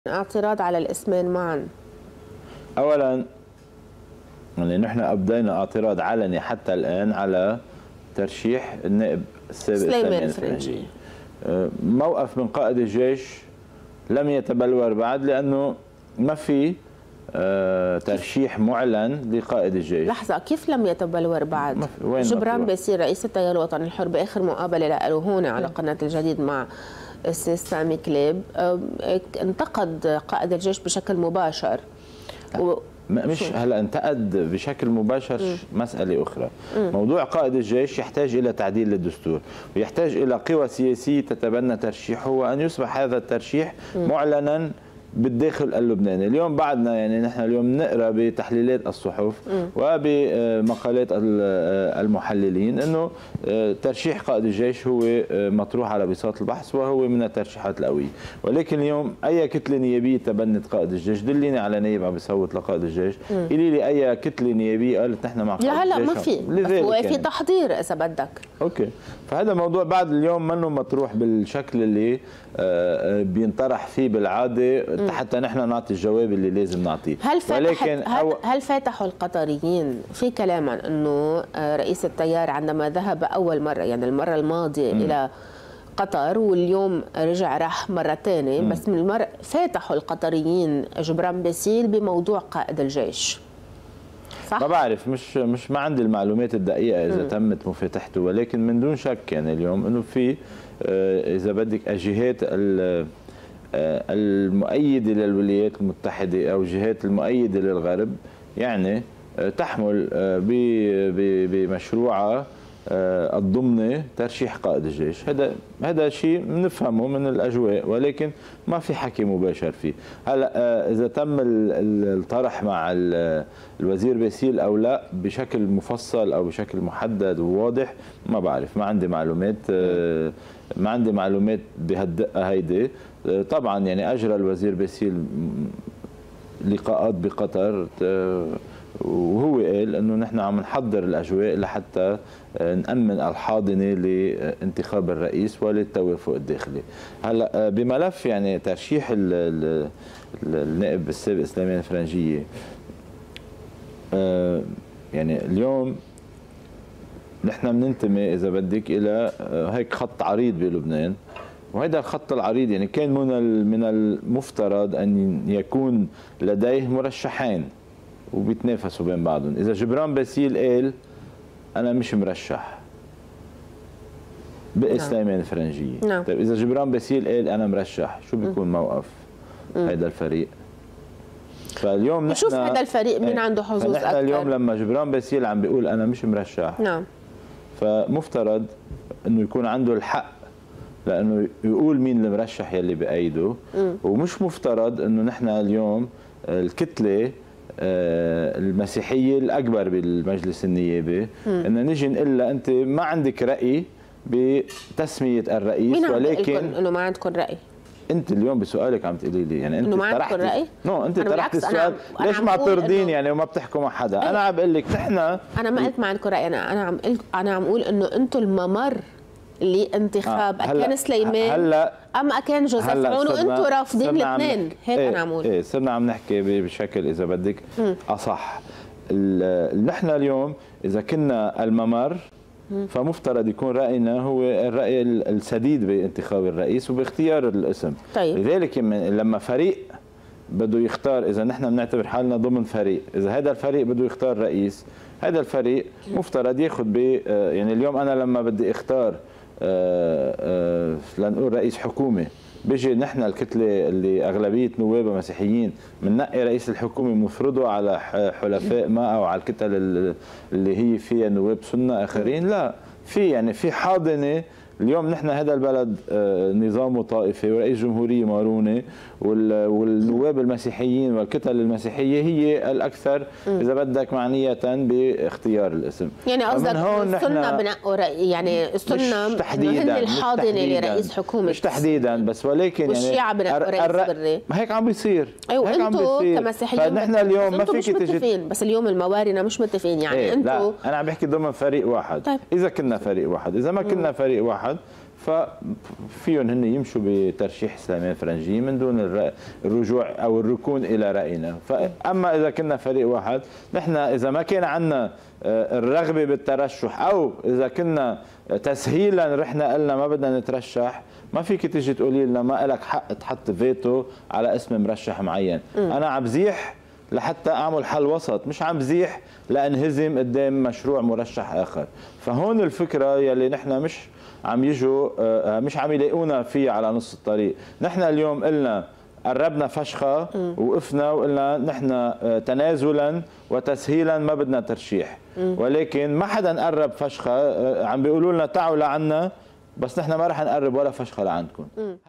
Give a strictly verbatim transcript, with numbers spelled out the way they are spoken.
اعتراض على الاسمين معا. اولا يعني نحن ابدينا اعتراض علني حتى الان على ترشيح النائب السابق سليمان الفرنجي. موقف من قائد الجيش لم يتبلور بعد، لانه ما في ترشيح معلن لقائد الجيش. لحظه، كيف لم يتبلور بعد؟ جبران باسيل رئيس التيار الوطني الحر باخر مقابله له هون على قناه الجديد مع السيد سامي كليب انتقد قائد الجيش بشكل مباشر. و... مش هلا انتقد بشكل مباشر م. مسألة أخرى. م. موضوع قائد الجيش يحتاج إلى تعديل للدستور، ويحتاج إلى قوى سياسية تتبنى ترشيحه، وأن يصبح هذا الترشيح م. معلنا بالداخل اللبناني. اليوم بعدنا يعني نحن اليوم نقرا بتحليلات الصحف م. وبمقالات المحللين انه ترشيح قائد الجيش هو مطروح على بساط البحث وهو من الترشيحات القويه، ولكن اليوم اي كتله نيابيه تبنت قائد الجيش، دليني على نايب عم بيصوت لقائد الجيش، قولي لي اي كتله نيابيه قالت نحن مع قائد الجيش. لا هلا ما في، بس هو في تحضير اذا بدك. اوكي، فهذا الموضوع بعد اليوم منه مطروح بالشكل اللي بينطرح فيه بالعاده حتى نحن نعطي الجواب اللي لازم نعطيه. هل فتحت هل, هل فتحوا القطريين في كلام عن انه رئيس التيار عندما ذهب اول مره يعني المره الماضيه م. الى قطر واليوم رجع راح مره ثانيه، بس من المره فتحوا القطريين جبران باسيل بموضوع قائد الجيش. صح؟ ما بعرف، مش مش ما عندي المعلومات الدقيقه اذا م. تمت مفاتحته، ولكن من دون شك يعني اليوم انه في اذا بدك الجهات المؤيده للولايات المتحده او الجهات المؤيده للغرب يعني تحمل بمشروعها الضمني ترشيح قائد الجيش. هذا هذا شيء بنفهمه من الاجواء، ولكن ما في حكي مباشر فيه. هلا اذا تم الطرح مع الوزير باسيل او لا بشكل مفصل او بشكل محدد وواضح ما بعرف، ما عندي معلومات ما عندي معلومات بهالدقه هيدي. طبعا يعني اجرى الوزير باسيل لقاءات بقطر وهو قال انه نحن عم نحضر الاجواء لحتى نامن الحاضنه لانتخاب الرئيس وللتوافق الداخلي. هلا بملف يعني ترشيح النائب السابق سليمان الفرنجي، يعني اليوم نحن بننتمي اذا بدك الى هيك خط عريض بلبنان، وهذا الخط العريض يعني كان من من المفترض ان يكون لديه مرشحين وبيتنافسوا بين بعضهم. اذا جبران باسيل قال انا مش مرشح بقي سليمان الفرنجي، نعم. طيب اذا جبران باسيل قال انا مرشح، شو بيكون موقف هذا الفريق؟ فاليوم نحن شوف هذا الفريق مين عنده حظوظ اكثر. اليوم لما جبران باسيل عم بيقول انا مش مرشح، نعم، فمفترض انه يكون عنده الحق لانه يقول مين المرشح يلي بايده، ومش مفترض انه نحن اليوم الكتله المسيحيه الاكبر بالمجلس النيابي ان نجي نقول لها انت ما عندك راي بتسميه الرئيس. مين ولكن انه ما عندكم راي؟ انت اليوم بسؤالك عم تقولي لي يعني انت طرحتي راي؟ نو انت طرحتي السؤال ليش معترضين يعني وما بتحكوا مع حدا؟ انا عم بقول لك نحن انا ما قلت ما عندكم راي، انا انا عم انا عم اقول انه انتم الممر لانتخاب آه. اكان سليمان هلا اما اكان جوزيف عون وانتم رافضين الاثنين. هيك ايه انا عم اقول. ايه صرنا عم نحكي بشكل اذا بدك اصح. نحن اليوم اذا كنا الممر فمفترض يكون راينا هو الراي السديد بانتخاب الرئيس وباختيار الاسم. طيب. لذلك لما فريق بده يختار، اذا نحن بنعتبر حالنا ضمن فريق، اذا هذا الفريق بده يختار رئيس، هذا الفريق مفترض ياخذ ب يعني اليوم انا لما بدي اختار لنقول رئيس حكومه، بيجي نحن الكتله اللي اغلبيه نوابها مسيحيين بننقي رئيس الحكومه بنفرضه على حلفاء ما او على الكتل اللي هي فيها نواب سنه اخرين، لا، في يعني في حاضنه. اليوم نحن هذا البلد نظامه طائفي ورئيس جمهوريه ماروني، والنواب المسيحيين والكتل المسيحيه هي الاكثر اذا بدك معنيه باختيار الاسم. يعني قصدك السنه بنقوا يعني السنه هن الحاضنه لرئيس حكومه مش تحديدا بس، ولكن يعني والشيعة بنقوا رئيس بري. هيك عم بيصير. ايوه انتم كمسيحيين فنحن اليوم ما فيك تجي، بس اليوم الموارنه مش متفقين يعني. ايه انتم لا انا عم بحكي ضمن فريق واحد. طيب. اذا كنا فريق واحد، اذا ما كنا فريق واحد ففيهم هن يمشوا بترشيح سليمان فرنجي من دون الرجوع او الركون الى راينا. فاما اذا كنا فريق واحد، نحن اذا ما كان عندنا الرغبه بالترشح او اذا كنا تسهيلا رحنا قلنا ما بدنا نترشح، ما فيك تيجي تقولي لنا ما لك حق تحط فيتو على اسم مرشح معين. م. انا عم بزيح لحتى اعمل حل وسط، مش عم بزيح لانهزم قدام مشروع مرشح اخر. فهون الفكره يلي نحن مش عم يجوا مش عم يلاقونا فيه على نص الطريق. نحن اليوم قلنا قربنا فشخه وقفنا وقلنا نحن تنازلا وتسهيلا ما بدنا ترشيح، ولكن ما حدا قرب فشخه، عم بيقولوا لنا تعوا لعنا، بس نحن ما رح نقرب ولا فشخه لعندكم.